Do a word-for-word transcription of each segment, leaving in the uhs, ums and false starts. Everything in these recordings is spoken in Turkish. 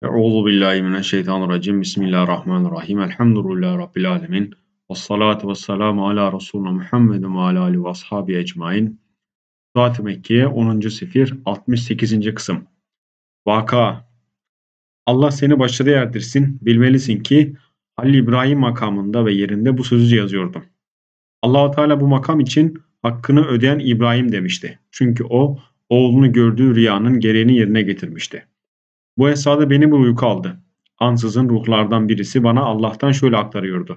Euzu billahi mineşşeytanirracim. Bismillahirrahmanirrahim. Elhamdülillahi Rabbil alemin. Vessalatu vesselamu ala Resulüne Muhammedin ve ala alihi ve ashabi ecmain. Futuhat-ı Mekke'ye onuncu sefir altmış sekizinci kısım. Vaka. Allah seni başarıya erdirsin. Bilmelisin ki Halil İbrahim makamında ve yerinde bu sözü yazıyordum. Allah-u Teala bu makam için hakkını ödeyen İbrahim demişti. Çünkü o oğlunu gördüğü rüyanın gereğini yerine getirmişti. Bu esnada beni bir uyku aldı. Ansızın ruhlardan birisi bana Allah'tan şöyle aktarıyordu.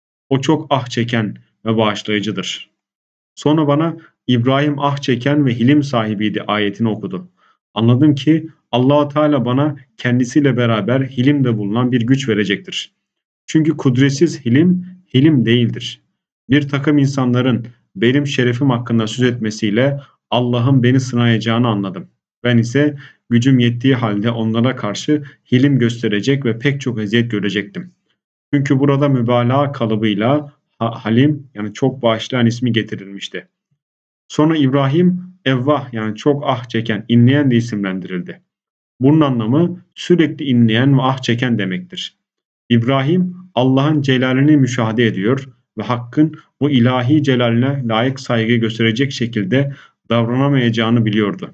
O çok ah çeken ve bağışlayıcıdır. Sonra bana İbrahim ah çeken ve hilim sahibiydi ayetini okudu. Anladım ki Allah-u Teala bana kendisiyle beraber hilimde bulunan bir güç verecektir. Çünkü kudretsiz hilim, hilim değildir. Bir takım insanların benim şerefim hakkında söz etmesiyle Allah'ın beni sınayacağını anladım. Ben ise gücüm yettiği halde onlara karşı hilim gösterecek ve pek çok eziyet görecektim. Çünkü burada mübalağa kalıbıyla ha- halim yani çok bağışlayan ismi getirilmişti. Sonra İbrahim evvah yani çok ah çeken, inleyen de isimlendirildi. Bunun anlamı sürekli inleyen ve ah çeken demektir. İbrahim Allah'ın celalini müşahede ediyor ve Hakk'ın bu ilahi celaline layık saygı gösterecek şekilde davranamayacağını biliyordu.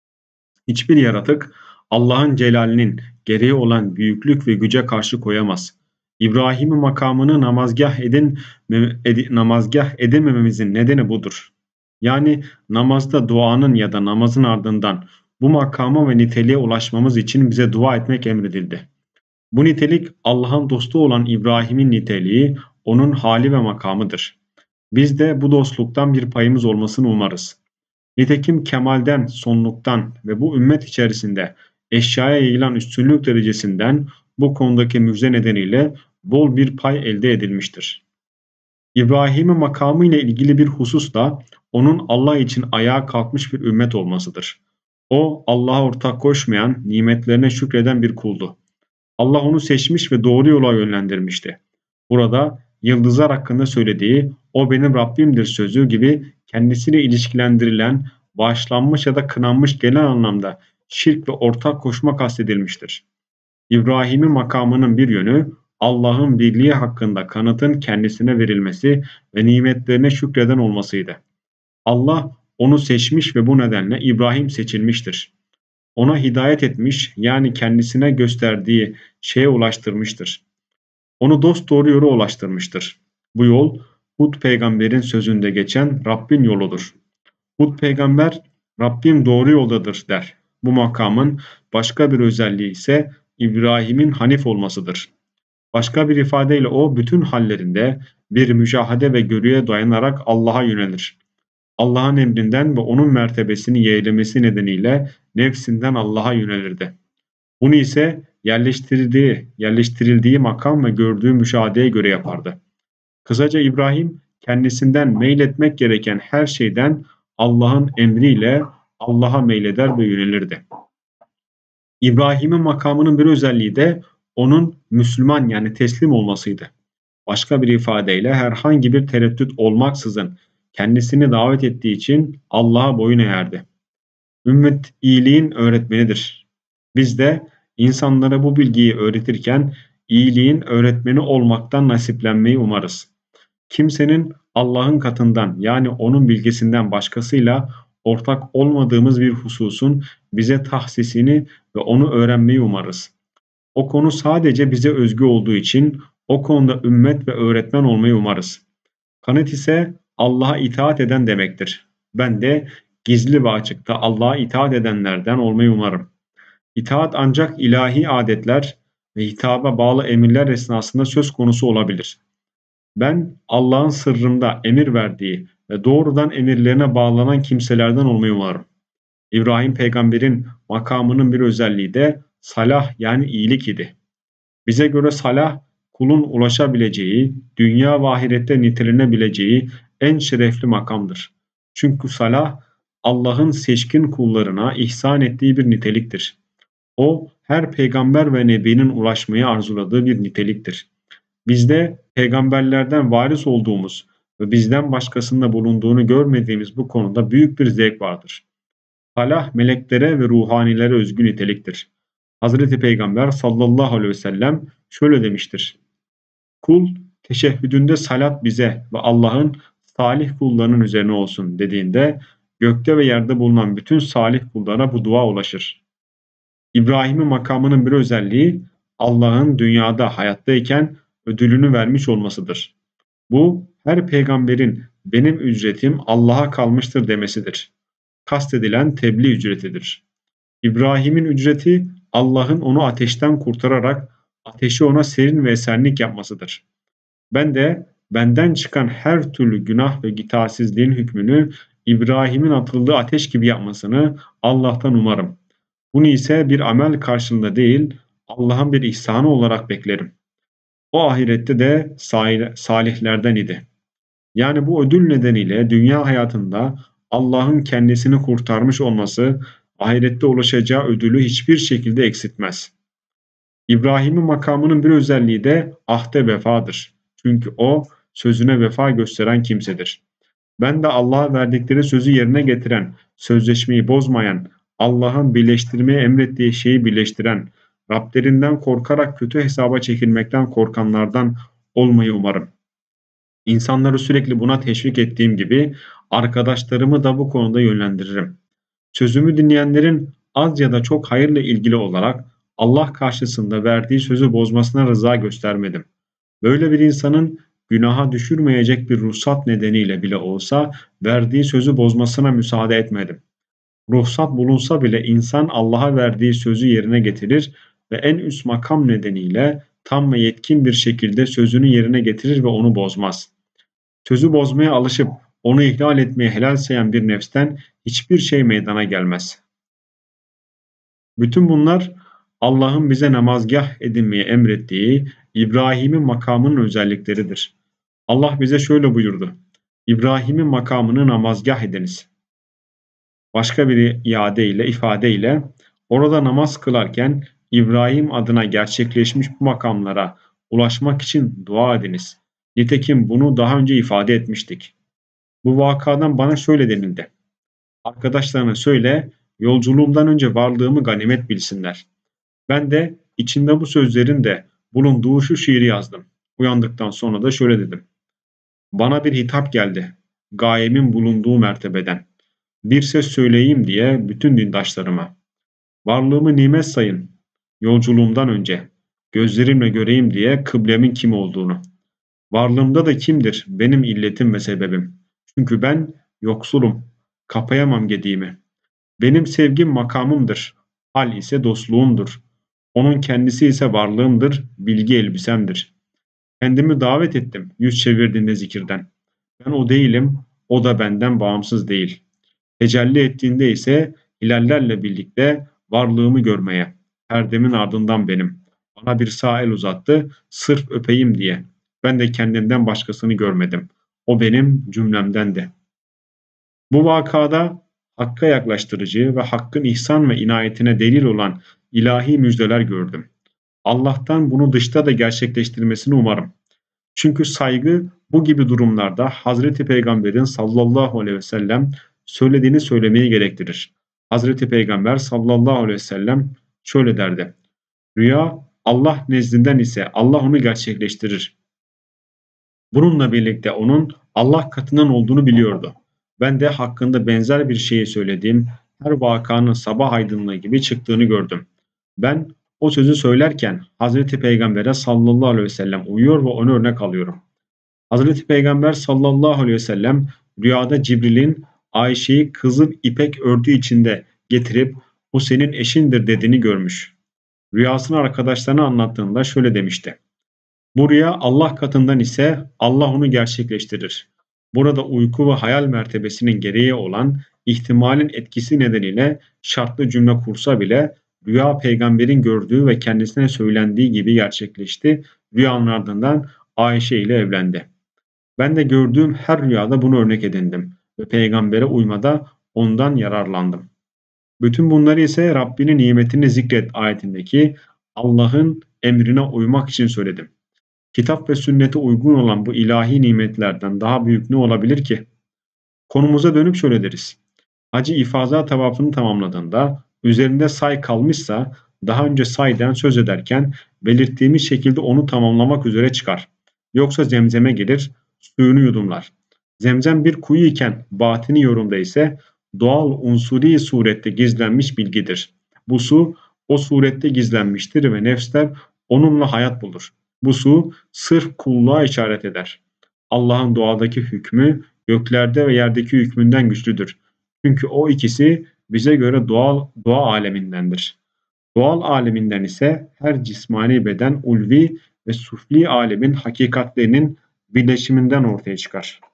Hiçbir yaratık Allah'ın celalinin gereği olan büyüklük ve güce karşı koyamaz. İbrahim'in makamını namazgah edin, edi- namazgah edemememizin nedeni budur. Yani namazda duanın ya da namazın ardından bu makama ve niteliğe ulaşmamız için bize dua etmek emredildi. Bu nitelik Allah'ın dostu olan İbrahim'in niteliği, onun hali ve makamıdır. Biz de bu dostluktan bir payımız olmasını umarız. Nitekim kemalden, sonluktan ve bu ümmet içerisinde eşyaya yayılan üstünlük derecesinden bu konudaki müjde nedeniyle bol bir pay elde edilmiştir. İbrahim'in makamı ile ilgili bir husus da onun Allah için ayağa kalkmış bir ümmet olmasıdır. O Allah'a ortak koşmayan, nimetlerine şükreden bir kuldu. Allah onu seçmiş ve doğru yola yönlendirmişti. Burada yıldızlar hakkında söylediği "O benim Rabbimdir" sözü gibi kendisiyle ilişkilendirilen, bağışlanmış ya da kınanmış genel anlamda şirk ve ortak koşma kastedilmiştir. İbrahim'in makamının bir yönü Allah'ın birliği hakkında kanıtın kendisine verilmesi ve nimetlerine şükreden olmasıydı. Allah onu seçmiş ve bu nedenle İbrahim seçilmiştir. Ona hidayet etmiş yani kendisine gösterdiği şeye ulaştırmıştır. Onu dosdoğru yola ulaştırmıştır. Bu yol Hud peygamberin sözünde geçen Rabbin yoludur. Hud peygamber Rabbim doğru yoldadır der. Bu makamın başka bir özelliği ise İbrahim'in Hanif olmasıdır. Başka bir ifadeyle o bütün hallerinde bir müşahede ve görüye dayanarak Allah'a yönelir. Allah'ın emrinden ve onun mertebesini yeğlemesi nedeniyle nefsinden Allah'a yönelirdi. Bunu ise yerleştirdiği, yerleştirildiği makam ve gördüğü müşahedeye göre yapardı. Kısaca İbrahim kendisinden meyletmek gereken her şeyden Allah'ın emriyle Allah'a meyleder ve yönelirdi. İbrahim'in makamının bir özelliği de onun Müslüman yani teslim olmasıydı. Başka bir ifadeyle herhangi bir tereddüt olmaksızın kendisini davet ettiği için Allah'a boyun eğerdi. Ümmet iyiliğin öğretmenidir. Biz de insanlara bu bilgiyi öğretirken iyiliğin öğretmeni olmaktan nasiplenmeyi umarız. Kimsenin Allah'ın katından yani onun bilgisinden başkasıyla ortak olmadığımız bir hususun bize tahsisini ve onu öğrenmeyi umarız. O konu sadece bize özgü olduğu için o konuda ümmet ve öğretmen olmayı umarız. Kanıt ise Allah'a itaat eden demektir. Ben de gizli ve açıkta Allah'a itaat edenlerden olmayı umarım. İtaat ancak ilahi adetler ve hitaba bağlı emirler esnasında söz konusu olabilir. Ben Allah'ın sırrında emir verdiği ve doğrudan emirlerine bağlanan kimselerden olmayı umarım. İbrahim peygamberin makamının bir özelliği de salah yani iyilik idi. Bize göre salah kulun ulaşabileceği, dünya ve ahirette nitelenebileceği en şerefli makamdır. Çünkü salah Allah'ın seçkin kullarına ihsan ettiği bir niteliktir. O her peygamber ve nebinin ulaşmayı arzuladığı bir niteliktir. Bizde peygamberlerden varis olduğumuz ve bizden başkasında bulunduğunu görmediğimiz bu konuda büyük bir zevk vardır. Salah meleklere ve ruhanilere özgü niteliktir. Hazreti Peygamber sallallahu aleyhi ve sellem şöyle demiştir. Kul teşehhüdünde salat bize ve Allah'ın salih kullarının üzerine olsun dediğinde gökte ve yerde bulunan bütün salih kullara bu dua ulaşır. İbrahim'in makamının bir özelliği Allah'ın dünyada hayattayken ödülünü vermiş olmasıdır. Bu her peygamberin benim ücretim Allah'a kalmıştır demesidir. Kastedilen tebliğ ücretidir. İbrahim'in ücreti Allah'ın onu ateşten kurtararak ateşi ona serin ve esenlik yapmasıdır. Ben de benden çıkan her türlü günah ve itaatsizliğin hükmünü İbrahim'in atıldığı ateş gibi yapmasını Allah'tan umarım. Bunu ise bir amel karşılığında değil, Allah'ın bir ihsanı olarak beklerim. O ahirette de salihlerden idi. Yani bu ödül nedeniyle dünya hayatında Allah'ın kendisini kurtarmış olması ahirette ulaşacağı ödülü hiçbir şekilde eksiltmez. İbrahim'in makamının bir özelliği de ahde vefadır. Çünkü o sözüne vefa gösteren kimsedir. Ben de Allah'a verdikleri sözü yerine getiren, sözleşmeyi bozmayan, Allah'ın birleştirmeye emrettiği şeyi birleştiren, Rablerinden korkarak kötü hesaba çekilmekten korkanlardan olmayı umarım. İnsanları sürekli buna teşvik ettiğim gibi arkadaşlarımı da bu konuda yönlendiririm. Sözümü dinleyenlerin az ya da çok hayırla ilgili olarak Allah karşısında verdiği sözü bozmasına rıza göstermedim. Böyle bir insanın günaha düşürmeyecek bir ruhsat nedeniyle bile olsa verdiği sözü bozmasına müsaade etmedim. Ruhsat bulunsa bile insan Allah'a verdiği sözü yerine getirir ve en üst makam nedeniyle tam ve yetkin bir şekilde sözünü yerine getirir ve onu bozmaz. Sözü bozmaya alışıp onu ihlal etmeye helal sayan bir nefsten hiçbir şey meydana gelmez. Bütün bunlar Allah'ın bize namazgâh edinmeye emrettiği İbrahim'in makamının özellikleridir. Allah bize şöyle buyurdu. İbrahim'in makamını namazgâh ediniz. Başka bir iadeyle, ifadeyle orada namaz kılarken İbrahim adına gerçekleşmiş bu makamlara ulaşmak için dua ediniz. Nitekim bunu daha önce ifade etmiştik. Bu vakadan bana şöyle denildi. Arkadaşlarına söyle, yolculuğumdan önce varlığımı ganimet bilsinler. Ben de içinde bu sözlerin de bulunduğu şu şiiri yazdım. Uyandıktan sonra da şöyle dedim. Bana bir hitap geldi. Gayemin bulunduğu mertebeden. Bir ses söyleyeyim diye bütün dindaşlarıma. Varlığımı nimet sayın. Yolculuğumdan önce. Gözlerimle göreyim diye kıblemin kim olduğunu. Varlığımda da kimdir benim illetim ve sebebim. Çünkü ben yoksulum. Kapayamam gediğimi. Benim sevgim makamımdır. Hal ise dostluğumdur. Onun kendisi ise varlığımdır, bilgi elbisemdir. Kendimi davet ettim yüz çevirdiğinde zikirden. Ben o değilim, o da benden bağımsız değil. Tecelli ettiğinde ise hilallerle birlikte varlığımı görmeye. Perdemin ardından benim. Bana bir sağ el uzattı, sırf öpeyim diye. Ben de kendimden başkasını görmedim. O benim cümlemdendi. Bu vakada Hakk'a yaklaştırıcı ve Hakk'ın ihsan ve inayetine delil olan ilahi müjdeler gördüm. Allah'tan bunu dışta da gerçekleştirmesini umarım. Çünkü saygı bu gibi durumlarda Hazreti Peygamber'in sallallahu aleyhi ve sellem söylediğini söylemeyi gerektirir. Hazreti Peygamber sallallahu aleyhi ve sellem şöyle derdi. Rüya Allah nezdinden ise Allah onu gerçekleştirir. Bununla birlikte onun Allah katından olduğunu biliyordu. Ben de hakkında benzer bir şeyi söylediğim her vakanın sabah aydınlığı gibi çıktığını gördüm. Ben o sözü söylerken Hazreti Peygamber'e sallallahu aleyhi ve sellem uyuyor ve onu örnek alıyorum. Hazreti Peygamber sallallahu aleyhi ve sellem rüyada Cibril'in Ayşe'yi kızıl ipek örtü içinde getirip o senin eşindir dediğini görmüş. Rüyasını arkadaşlarına anlattığında şöyle demişti. Bu rüya Allah katından ise Allah onu gerçekleştirir. Burada uyku ve hayal mertebesinin gereği olan ihtimalin etkisi nedeniyle şartlı cümle kursa bile rüya peygamberin gördüğü ve kendisine söylendiği gibi gerçekleşti. Rüyanın ardından Ayşe ile evlendi. Ben de gördüğüm her rüyada bunu örnek edindim ve peygambere uymada ondan yararlandım. Bütün bunları ise Rabbinin nimetini zikret ayetindeki Allah'ın emrine uymak için söyledim. Kitap ve sünnete uygun olan bu ilahi nimetlerden daha büyük ne olabilir ki? Konumuza dönüp şöyle deriz. Hacı ifaza tavafını tamamladığında üzerinde say kalmışsa daha önce sayden söz ederken belirttiğimiz şekilde onu tamamlamak üzere çıkar. Yoksa zemzeme gelir, suyunu yudumlar. Zemzem bir kuyu iken batini yorumda ise doğal unsuri surette gizlenmiş bilgidir. Bu su o surette gizlenmiştir ve nefsler onunla hayat bulur. Bu su sırf kulluğa işaret eder. Allah'ın doğadaki hükmü göklerde ve yerdeki hükmünden güçlüdür. Çünkü o ikisi bize göre doğal doğa alemindendir. Doğal aleminden ise her cismani beden ulvi ve sufli alemin hakikatlerinin birleşiminden ortaya çıkar.